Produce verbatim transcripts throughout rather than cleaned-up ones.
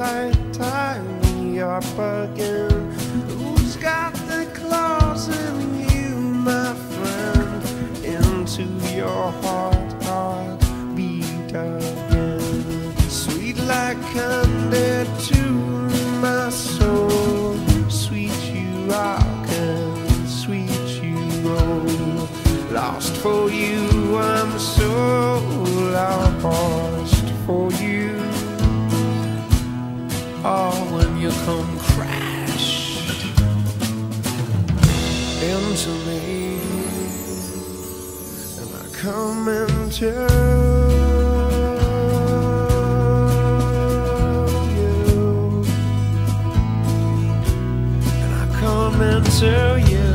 tight, tie me up again. Who's got the claws in you, my friend? Into your heart, heart beat again. Sweet like candy to my soul. Sweet you rock and sweet you roll. Lost for you, I'm so lost for you. Oh, when you come crash into me, and I come into you, and I come into you.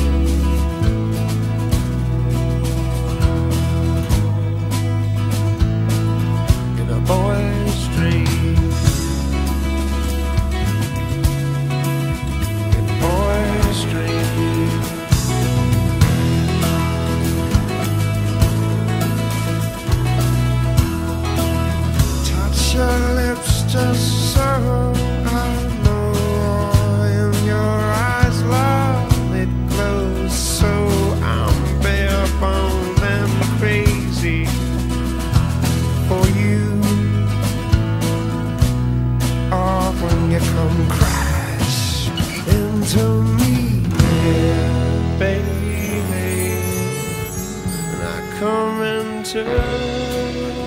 Boy's dream, in boy's dream. Touch your lips just so I know. In your eyes, love, it glows so. I'm bare boned and crazy for you. When you come crash into me, yeah, baby, and I come into